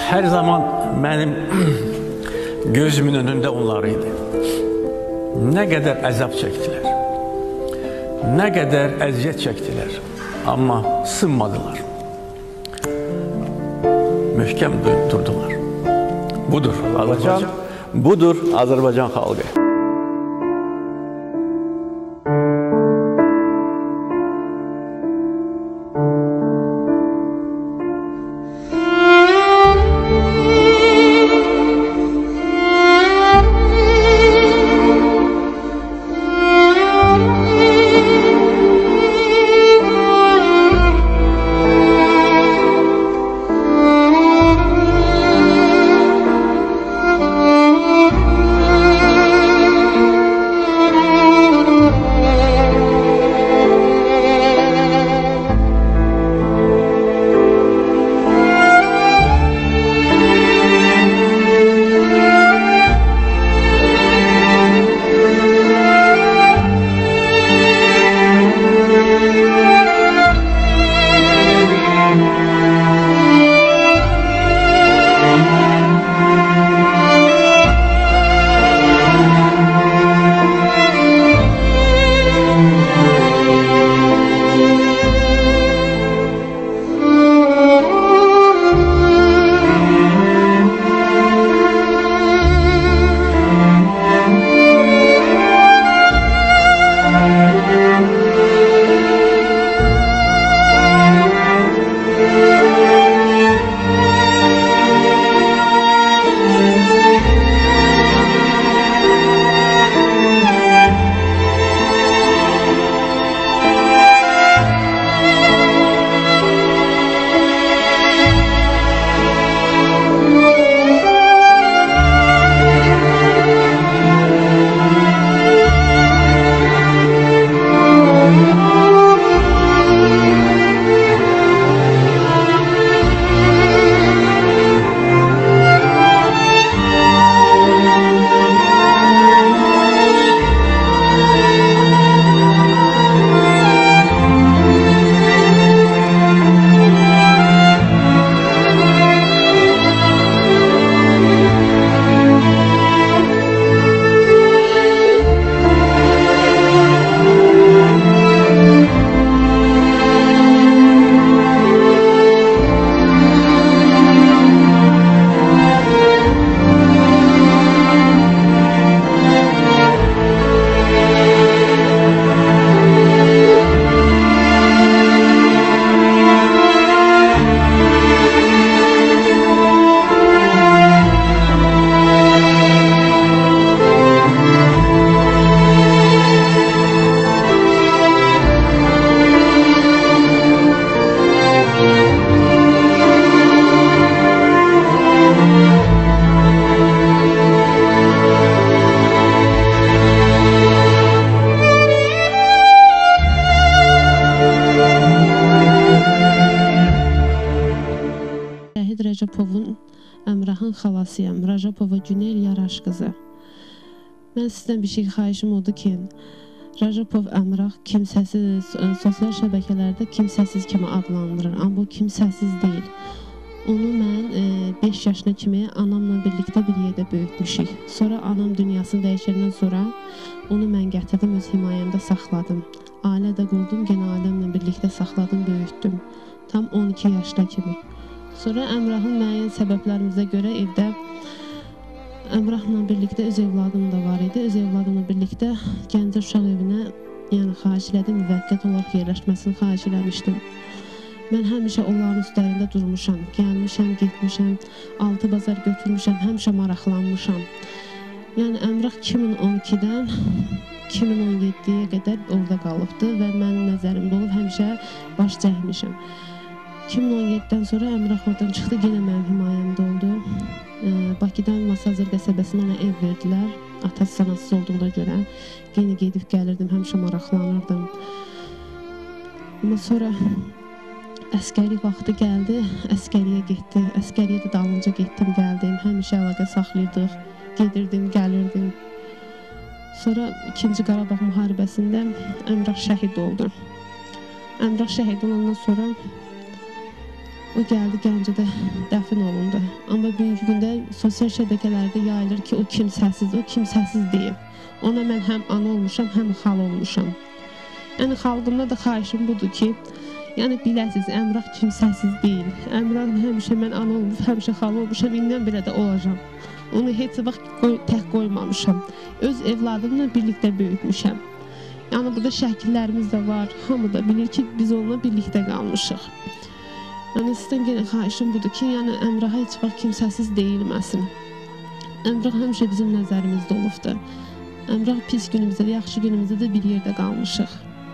Hər zaman mənim gözümün önündə onlar idi. Nə qədər əzab çəkdilər, nə qədər əziyyət çəkdilər, amma sınmadılar. Möhkəm durdular. Budur Azərbaycan, budur Azərbaycan xalqı. Rajapovun Əmrahın xalasıyam. Rajapova Günel Yaraş qızı. Mən sizdən bir şey xahişim odur ki, Rajapov Əmrah kimsəsiz, sosial şəbəkələrdə kimsəsiz kimi adlandırır. Amma bu kimsəsiz deyil. Onu mən 5 yaşına kimi anamla birlikdə bir yerdə böyütmüşük. Sonra anam dünyasını dəyişəndən sonra onu mən gətirdim, öz himayəmdə saxladım. Ailə də qurdum, genə ailəmlə birlikdə saxladım, böyütdüm. Tam 12 yaşına kimi. Sonra Əmrahın müəyyən səbəblərimizə görə evdə Əmrahla birlikdə öz evladım da var idi. Öz evladımla birlikdə Gəncə uşaq evinə xahiş elədim, müvəqqət olaraq yerləşməsini xahiş eləmişdim. Mən həmişə onların üstlərində durmuşam, gəlmişəm, getmişəm, altı bazar götürmüşəm, həmişə maraqlanmışam. Yəni Əmrah 2012-dən 2017-yə qədər orada qalıbdı və mənim nəzərimdə olub həmişə baş çəkmişəm. 2017-dən sonra Əmrah oradan çıxdı, yenə mənim himayəmdə oldu. Bakıdan Masazır qəsəbəsinə ona ev verdilər. Atası sanasız olduğuna görə yenə gedib gəlirdim, həmişə maraqlanırdım. Amma sonra əskəri vaxtı gəldi, əskəriyə getdi. Əskəriyə də dalınca getdim, gəldim. Həmişə əlaqə saxlayırdıq, gedirdim, gəlirdim. Sonra 2-ci Qarabağ müharibəsində Əmrah şəhid oldu. Əmrah şəhid olandan sonra O gəldi Gəncədə dəfn olundu. Amma bugünkü gündə sosial şəbəkələrdə yayılır ki, o kimsəsiz deyil. Ona mən həm ana olmuşam, həm xala olmuşam. Yəni xalqımda da xahişim budur ki, yəni biləsiz, Əmrah kimsəsiz deyil. Əmrah həmişə mən ana olmuş, həmişə xala olmuşam, indən belə də olacam. Onu heç vaxt tək qoymamışam. Öz evladımla birlikdə böyütmüşəm. Yəni burada şəkillərimiz də var. Hamı da bilir ki, biz onunla birlikdə qalmışıq. Yəni sizdən yenə xahişim budur ki, yəni Əmrah heç vaxt kimsəsiz deyilməsin. Əmrah həmişə bizim nəzərimizdə olubdur. Əmrah pis günümüzdə də, yaxşı günümüzdə də bir yerdə qalmışıq.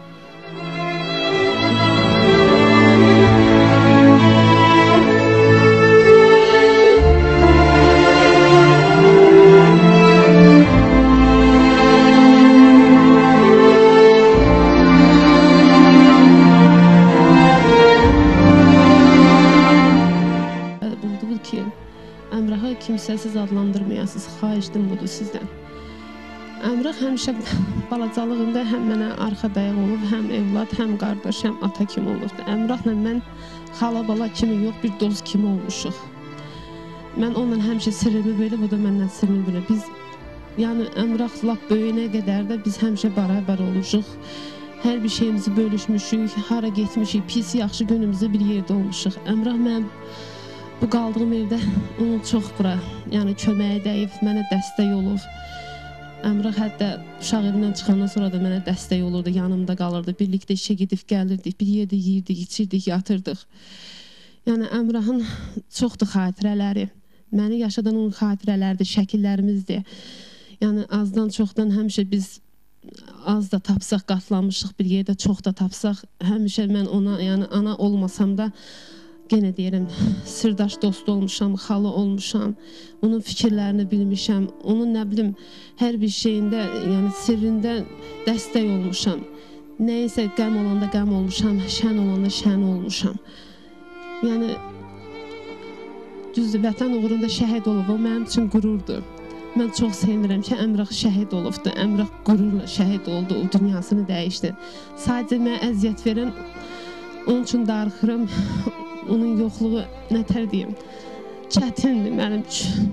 Budur ki, Əmrahı kimsəsiz adlandırmayasınız, xahişim budur sizdən. Əmrah həmişə balacalığında həm mənə arxa dayaq olub, həm evlad, həm qardaş, həm ata kimi olubdur. Əmrahla mən xala bala kimi yox, bir dost kimi olmuşuq. Mən onunla həmişə sirrimi belə, bu da məndən sirrimi belə. Biz, yəni Əmrah lap böyüyənə qədər də biz həmişə bərabər olmuşuq. Hər bir şeyimizi bölüşmüşük, hara getmişik, pis, yaxşı günümüzdə bir yerdə olmuşuq. Əmrah mənim bu qaldığım evdə onun çox bura, yəni köməyə dəyib, mənə dəstək olub. Əmrah hətta uşaq evindən çıxandan sonra da mənə dəstək olurdu, yanımda qalırdı. Birlikdə işə gedib gəlirdik, bir yerdə yeyirdik, içirdik, yatırdıq. Yəni Əmrahın çoxdur xatirələri. Məni yaşadan onun xatirələridir, şəkillərimizdir. Yəni azdan çoxdan həmişə biz az da tapsaq qatlanmışıq, bir yerdə çox da tapsaq. Həmişə mən ona, yəni ana olmasam da yenə deyirəm, sirdaş dost olmuşam, xalı olmuşam, onun fikirlərini bilmişəm, onun nə bilim, hər bir şeyində, yəni sirrində dəstək olmuşam. Nəyəsə qəm olanda qəm olmuşam, şən olanda şən olmuşam. Yəni, düzdür, vətən uğrunda şəhid olub, o mənim üçün qürurdur. Mən çox sevinirəm ki, Əmrah şəhid olubdur, Əmrah qürurla şəhid oldu, o dünyasını dəyişdi. Sadəcə mənə əziyyət verən, onun üçün darıxıram. Onun yoxluğu, nətər deyim, çətindir mənim üçün.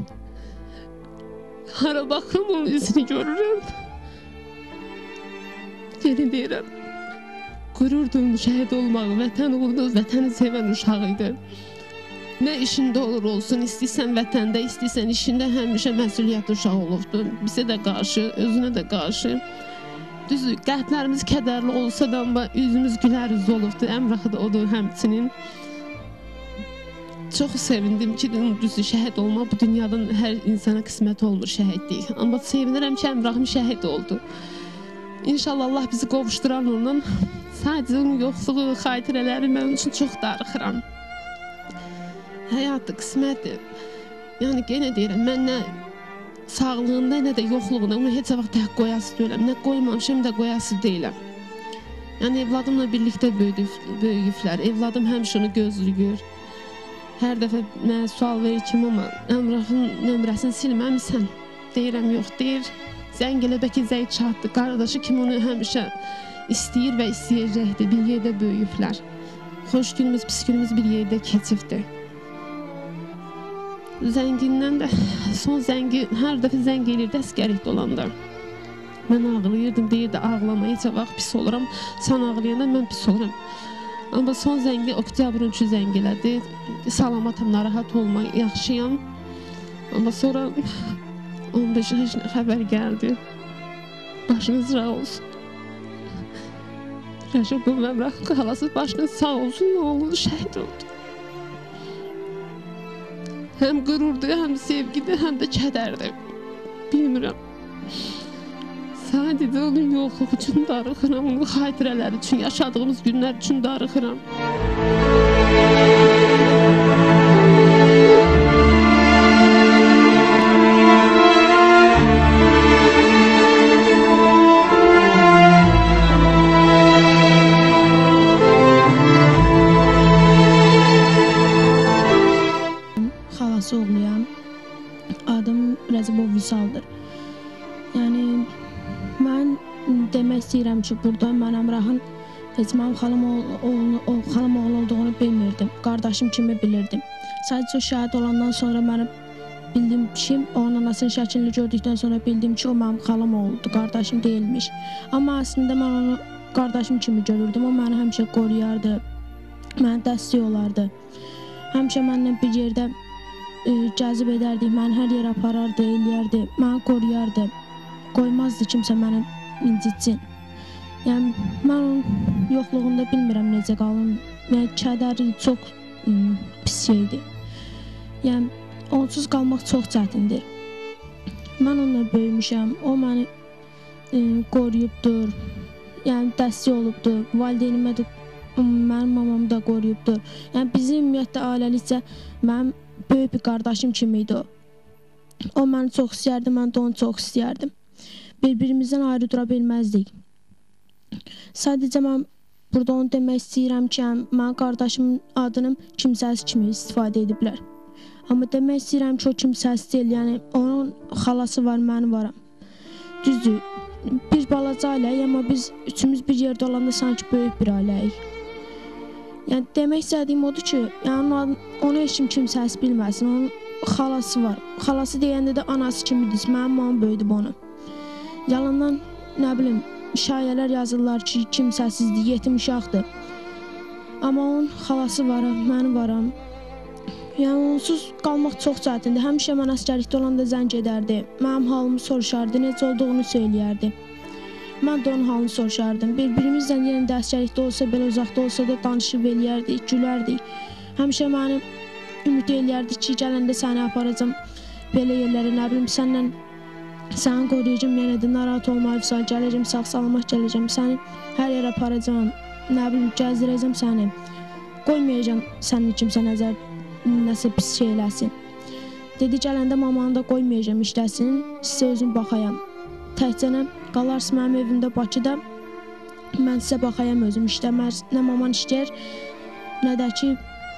Hara baxıram, onun üzünü görürəm. Yeni deyirəm, qürurdur şəhid olmağı, vətən uğrunda vətəni sevən uşaq idi. Nə işində olur olsun, istəyirsən vətəndə, istəyirsən işində həmişə məsuliyyətli uşaq olubdur. Bizə də qarşı, özünə də qarşı. Düzdür, qəlblərimiz kədərli olsa da, amma üzümüz gülər üzü olubdur. Əmrahı da odur həmçinin. Çox sevindim ki, düzdür, şəhid olmaq bu dünyadan hər insana qismət olmur şəhidlik. Amma sevinirəm ki, Əmrahım şəhid oldu. İnşallah Allah bizi qovuşduran ondan. Sadəcə onun yoxluğu, xatirələri mən üçün çox darıxıram. Həyatdır, qismətdir. Yəni, yenə deyirəm, mən nə sağlığında, nə də yoxluğunda onu heç vaxt tək qoyası deyiləm. Nə qoymamışım, nə qoyası deyiləm. Yəni, evladımla birlikdə böyüyüblər. Evladım həmişə onu gözləyir. Hər dəfə mənə sual verir ki, mama, Əmrahın nömrəsini silməmisən? Deyirəm, yox, deyir. Zəng elə bəlkə zəng çatdı. Qardaşı kimi onu həmişə istəyir və istəyəcəkdir. Bir yerdə böyüyüblər. Xoş günümüz, pis günümüz bir yerdə keçibdir. Zəngindən də son zəngi, hər dəfə zəng elirdi əsgərlikdə olanda. Mən ağlayırdım, deyirdi, ağlama, heç vaxt pis oluram. Sən ağlayanda mən pis oluram. Amma son zəngi oktyabrın 3-ü zəng elədi. Salamatam, narahat olma, yaxşıyam. Amma sonra 15 yaşına xəbər gəldi. Başınız sağ olsun. Rəşad Əmrahın xalası başınız sağ olsun, oğlunu şəhid oldu. Həm qürurdur, həm sevgidir, həm də kədərdir. Bilmirəm. Sadəcə onun yoxluğu üçün darıxıram, onun xatirələri üçün, yaşadığımız günlər üçün darıxıram. Xalası oğluyam. Adım Rəzibov Vüsaldır. Yəni, mən demək istəyirəm ki, burada mən Əmrahın heç mənim xalım oğlu olduğunu bilmirdim. qardaşım kimi bilirdim. Sadəcə o şəhid olandan sonra mənim bildiyim ki, onun anasının şəklini gördükdən sonra bildim ki, o mənim xalam oğludur, qardaşım deyilmiş. Amma əslində mən onu qardaşım kimi görürdüm. O məni həmişə qoruyardı, mənə dəstək olardı. Həmişə mənimlə bir yerdə cəzib edərdik, məni hər yerə aparardı, eləyərdi, məni qoruyardı. Qoymazdı kimsə məni incitsin. Yəni, mən onun yoxluğunda bilmirəm necə qalım. Yəni, kədəri çox pis şeydir. Yəni, onsuz qalmaq çox çətindir. Mən onunla böyümüşəm, o məni qoruyubdur, yəni dəstək olubdur, valideynimə də, mənim mamamı da qoruyubdur. Yəni, bizim ümumiyyətlə ailəlikcə mənim böyük bir qardaşım kimi idi o. O məni çox istəyərdi, mən də onu çox istəyərdim. Bir-birimizdən ayrı dura bilməzdik. Sadəcə mən burada onu demək istəyirəm ki, mənim qardaşımın adını kimsəsiz kimi istifadə ediblər. Amma demək istəyirəm ki, o kimsəsiz deyil, yəni onun xalası var, mən varam. Düzdür, bir balaca ailəyik, amma biz üçümüz bir yerdə olanda sanki böyük bir ailəyik. Yəni demək istədiyim odur ki, yəni onu heç kimsəsiz bilməsin, onun xalası var. Xalası deyəndə də anası kimidir, mənim mamam böyüdüb onu. Yalandan, nə bilim, şayələr yazırlar ki, kimsəsizdir, yetim uşaqdır. Amma onun xalası var, mənim varam. Yəni, onsuz qalmaq çox çətindir. Həmişə mən əsgərlikdə olanda zəng edərdi. Mənim halımı soruşardı, necə olduğunu söyləyərdi. Mən də onun halını soruşardım. Bir-birimizdən yenə də əsgərlikdə olsa, belə uzaqda olsa da danışıb eləyərdik, gülərdik. Həmişə məni ümid eləyərdi ki, gələndə səni aparacam belə yerlərə, nə bilim, səni qoruyacam, yenə də narahat olma, Vüsal, gələcəm, sağ-salamat gələcəm, səni hər yerə aparacam, nə bilim, gəzdirəcəm səni. Qoymayacam sənin kimsə nəsə pis şey eləsin. Dedi, gələndə mamanı da qoymayacam işləsin, sizə özüm baxayam. Təkcənə qalarsın mənim evimdə Bakıda, mən sizə baxayam özüm işləməz, nə maman işləyər, nə də ki,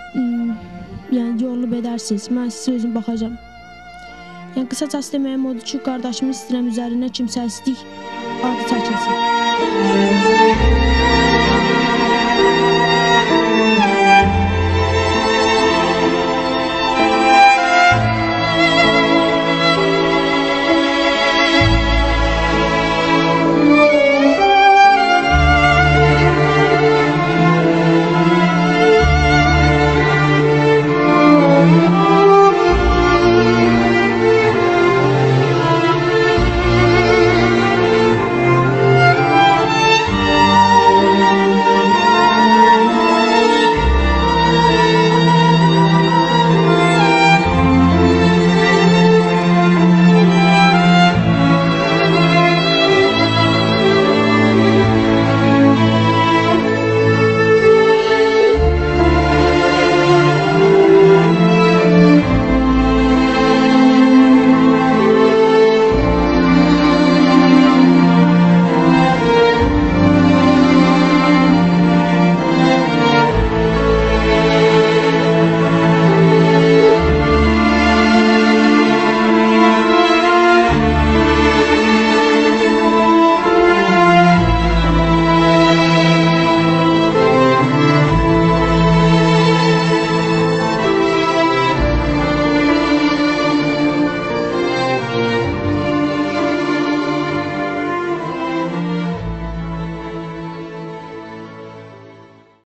yəni yorulub edərsiniz, mən sizə özüm baxacam. Yəni, qısacası deməyim odur ki, qardaşımı istəyirəm üzərinə kimsəsizlik adı çəkilsin.